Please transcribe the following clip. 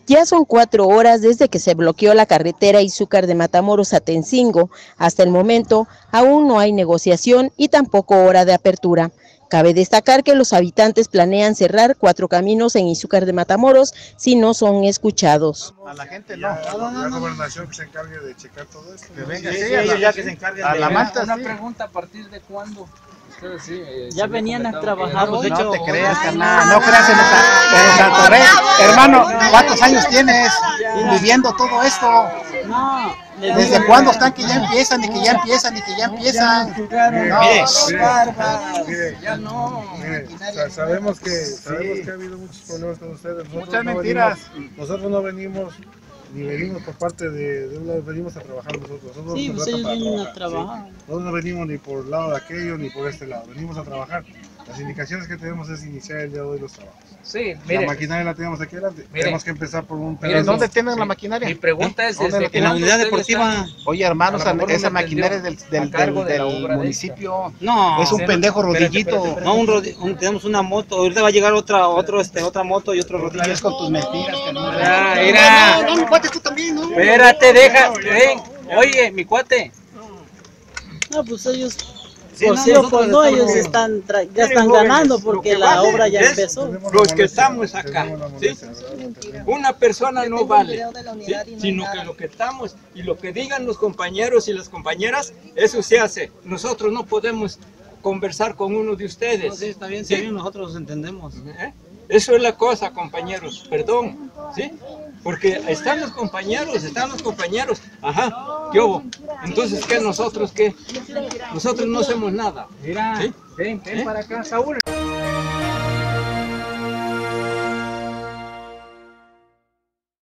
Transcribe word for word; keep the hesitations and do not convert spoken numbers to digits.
Ya son cuatro horas desde que se bloqueó la carretera Izúcar de Matamoros a Tencingo. Hasta el momento aún no hay negociación y tampoco hora de apertura. Cabe destacar que los habitantes planean cerrar cuatro caminos en Izúcar de Matamoros si no son escuchados. A la gente no. Ya, no, no, la gobernación que se encargue de checar todo esto. Que venga, sí, sí, sí, a la, ya que se encargue a de la manta, Una sí. pregunta, ¿a partir de cuándo? Ustedes sí, eh, ya venían a trabajar. No, pues, no te creas, carnal, no creas en los Santorrey. Hermano, ¿cuántos años tienes viviendo todo esto? No. ¿Desde cuándo están que ya empiezan y que ya empiezan y que ya empiezan? No, mire, ya no. Mire, sabemos que sabemos que ha habido muchos problemas con ustedes. Nosotros Muchas no mentiras. Venimos, nosotros no venimos ni venimos por parte de, de un lado, venimos a trabajar nosotros. nosotros Sí, nos pues ellos para vienen a trabajar, trabajar. ¿sí? Nosotros no venimos ni por el lado de aquello ni por este lado, venimos a trabajar. Las indicaciones que tenemos es iniciar el día de hoy los trabajos. Sí, La mire, maquinaria la tenemos aquí adelante. Mire. Tenemos que empezar por un Mire, pedazo. ¿Dónde tienen sí. la maquinaria? Mi pregunta es, ¿Dónde ¿desde la tienen? cuándo En la unidad ustedes deportiva. están Oye, hermanos, A lo mejor no esa me maquinaria es entendió. del, del, A cargo del, de la del obra de municipio. No, Es un sí, pendejo espérate, rodillito. espérate, espérate. no un rodi- un- tenemos una moto, ahorita va a llegar otra, otro, este, otra moto y otro rodillo. Es con tus mentiras, carnal. Ah, mira. No, no, no, cuate, tú también, ¿no? Espérate, deja, ven, oye, mi cuate. No, pues ellos, Sí, por no, sí o nosotros por no, estamos- ellos están tra- ya Miren, están jóvenes, ganando lo porque que la vale obra ya es- empezó. Tenemos la Los que molestia, estamos acá, tenemos la ¿sí? molestia, ¿verdad? Tenemos- Una persona no vale, ¿sí? ¿sí? Sino que lo que estamos y lo que digan los compañeros y las compañeras, eso se hace. Nosotros no podemos conversar con uno de No, ustedes. sí, está bien, ¿sí? sí, bien, nosotros entendemos. ¿Eh? Eso es la cosa, compañeros, perdón, ¿sí? Porque están los compañeros, están los compañeros, ajá, ¿qué hubo? Entonces, ¿qué nosotros qué? Nosotros no hacemos nada. Mira, ¿sí? ven, ven ¿Eh? para acá, Saúl.